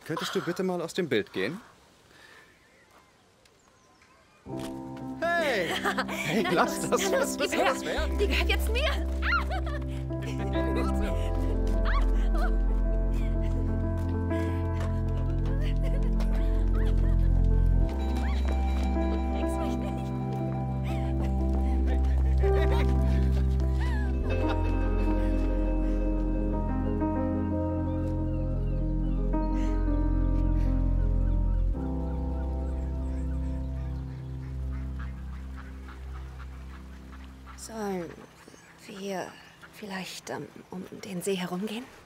könntest du bitte mal aus dem Bild gehen? Hey! Hey, lass das! Was soll das werden? Die gehört jetzt mir! Sollen wir vielleicht um den See herumgehen?